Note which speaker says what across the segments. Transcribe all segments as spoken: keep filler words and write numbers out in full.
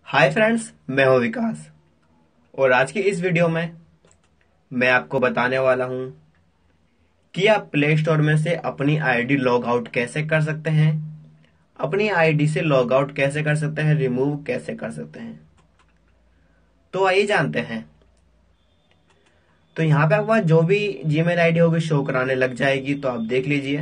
Speaker 1: Hi friends, मैं हूं विकास और आज की इस वीडियो में मैं आपको बताने वाला हूं कि आप प्ले स्टोर में से अपनी आईडी लॉग आउट कैसे कर सकते हैं, अपनी आईडी से लॉग आउट कैसे कर सकते हैं, रिमूव कैसे कर सकते हैं। तो आइए जानते हैं। तो यहाँ पे आपके पास जो भी जीमेल आईडी होगी शो कराने लग जाएगी, तो आप देख लीजिए।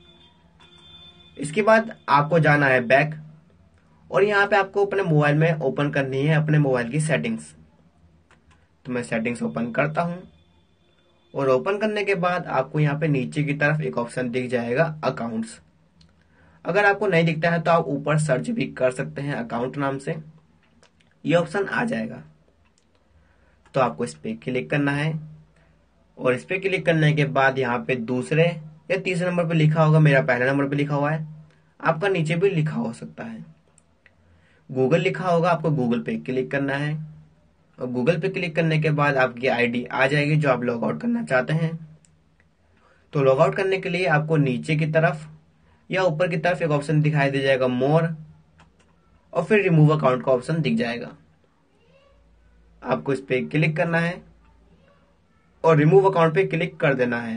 Speaker 1: इसके बाद आपको जाना है बैक और यहाँ पे आपको अपने मोबाइल में ओपन करनी है अपने मोबाइल की सेटिंग्स। तो मैं सेटिंग्स ओपन करता हूं और ओपन करने के बाद आपको यहाँ पे नीचे की तरफ एक ऑप्शन दिख जाएगा अकाउंट्स। अगर आपको नहीं दिखता है तो आप ऊपर सर्च भी कर सकते हैं अकाउंट नाम से, ये ऑप्शन आ जाएगा। तो आपको इस पे क्लिक करना है और इस पे क्लिक करने के बाद यहाँ पे दूसरे या तीसरे नंबर पे लिखा होगा, मेरा पहले नंबर पे लिखा हुआ है, आपका नीचे भी लिखा हो सकता है गूगल लिखा होगा, आपको गूगल पे क्लिक करना है और गूगल पे क्लिक करने के बाद आपकी आईडी आ जाएगी जो आप लॉग आउट करना चाहते हैं। तो लॉग आउट करने के लिए आपको नीचे की तरफ या ऊपर की तरफ एक ऑप्शन दिखाई दे जाएगा मोर और फिर रिमूव अकाउंट का ऑप्शन दिख जाएगा। आपको इस पे क्लिक करना है और रिमूव अकाउंट पे क्लिक कर देना है।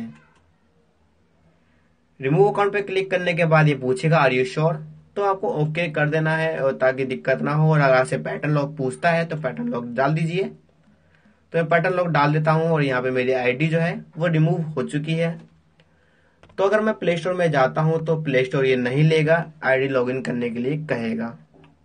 Speaker 1: रिमूव अकाउंट पे क्लिक करने के बाद ये पूछेगा आर यू श्योर, तो आपको ओके कर देना है और ताकि दिक्कत ना हो। और अगर आपसे पैटर्न लॉक पूछता है तो पैटर्न लॉक डाल दीजिए। तो मैं पैटर्न लॉक डाल देता हूं और यहाँ पे मेरी आईडी जो है वो रिमूव हो चुकी है। तो अगर मैं प्ले स्टोर में जाता हूं तो प्ले स्टोर ये नहीं लेगा, आईडी लॉगिन करने के लिए कहेगा।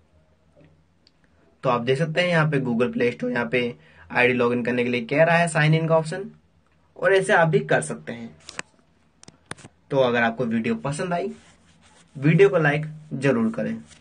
Speaker 1: तो आप देख सकते हैं यहाँ पे गूगल प्ले स्टोर यहाँ पे आईडी लॉगिन करने के लिए कह रहा है साइन इन का ऑप्शन, और ऐसे आप भी कर सकते हैं। तो अगर आपको वीडियो पसंद आई, वीडियो को लाइक जरूर करें।